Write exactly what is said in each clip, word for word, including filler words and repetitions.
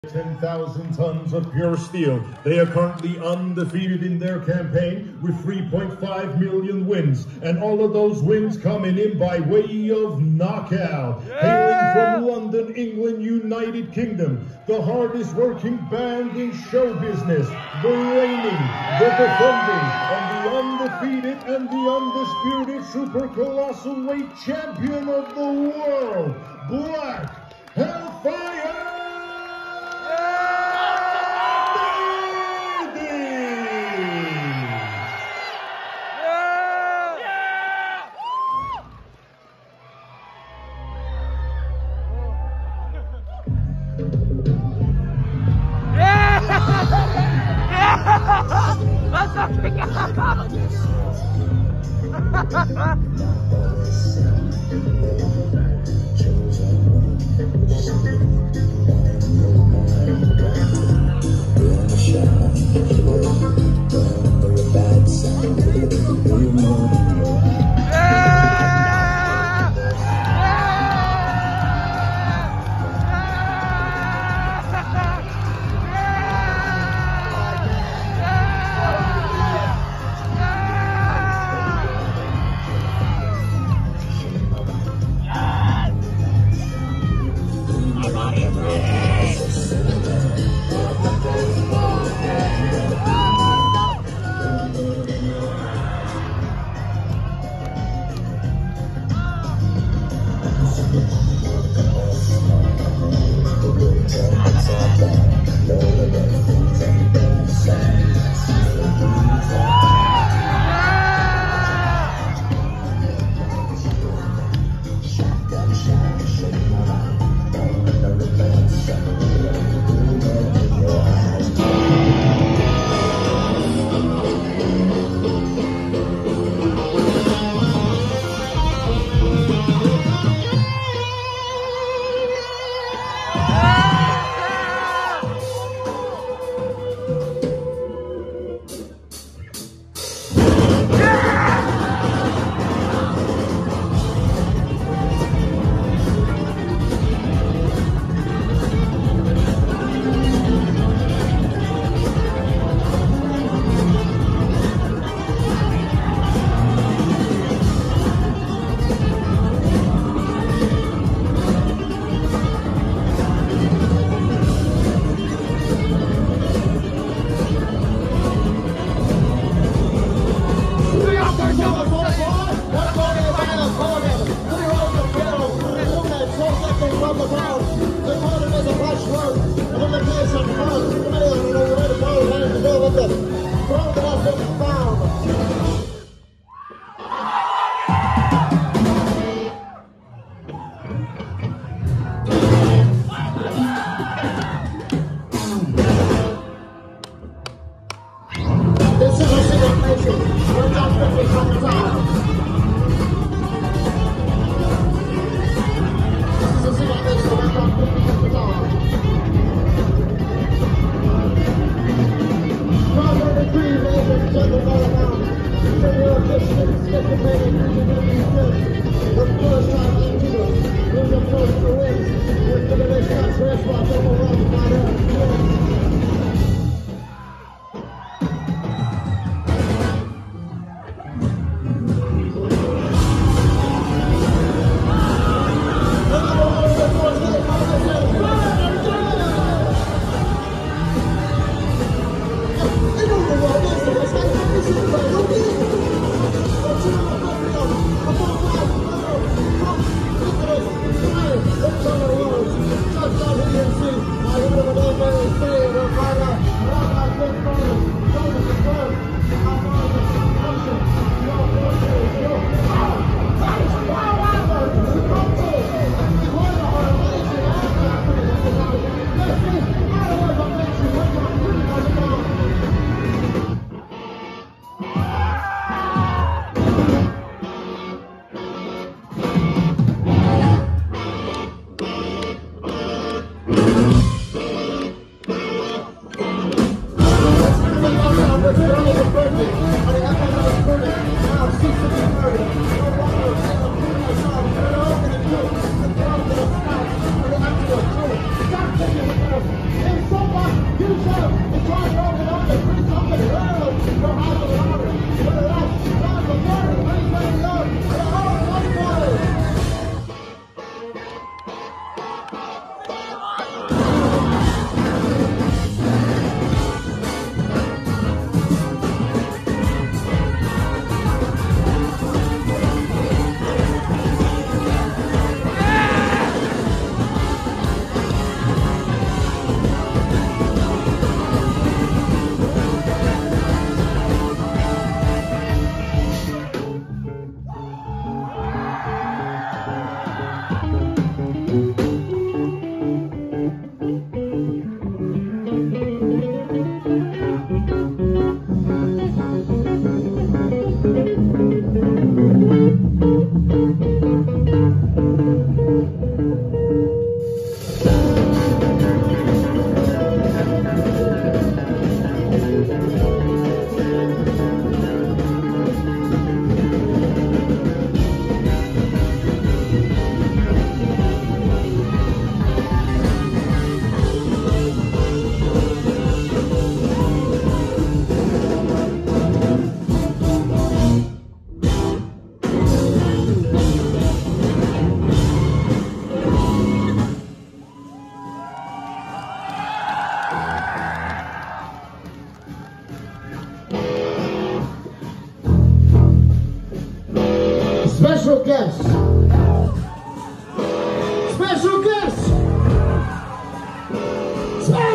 ten thousand tons of pure steel. They are currently undefeated in their campaign with three point five million wins. And all of those wins coming in by way of knockout. Yeah! Hailing from London, England, United Kingdom. The hardest working band in show business. The reigning, the defending, and the undefeated and the undisputed super colossal weight champion of the world. Black Hellfire! Let's not pick up. Yeah!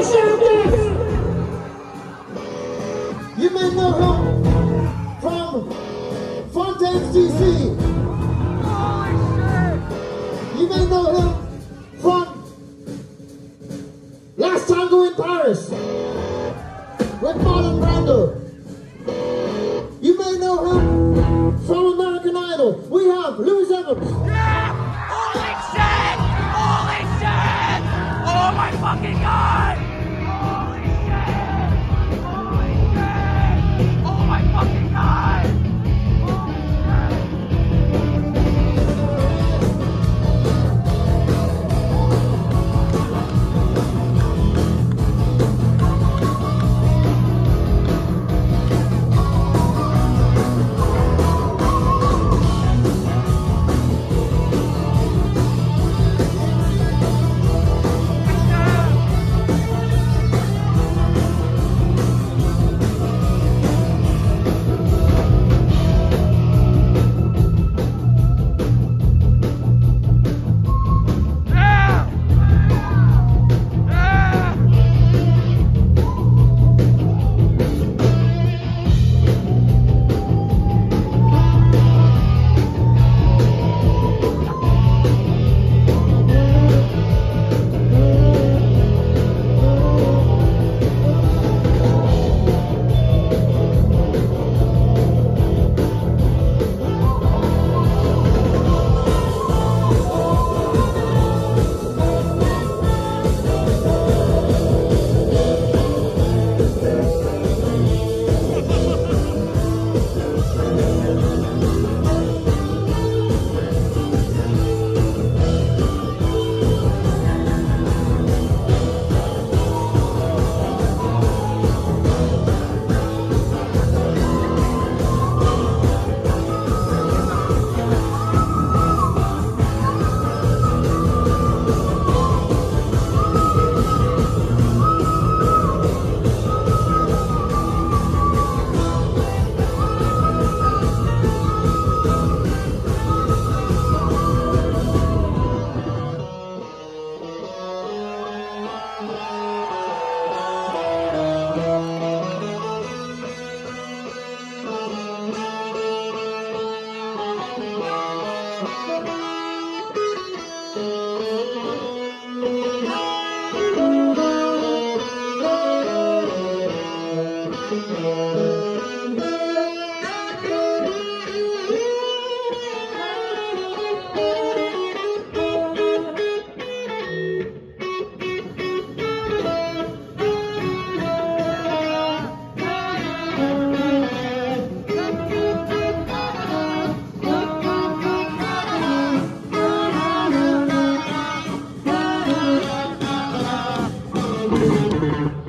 You may know him from Fontaines, D C. You may know him from Last Tango in Paris with Marlon Brando. You may know him from American Idol. We have Louis Evans. Yeah! Holy shit! Holy shit! Oh my fucking god! Holy shit! Holy shit! Oh my fucking god! Thank you.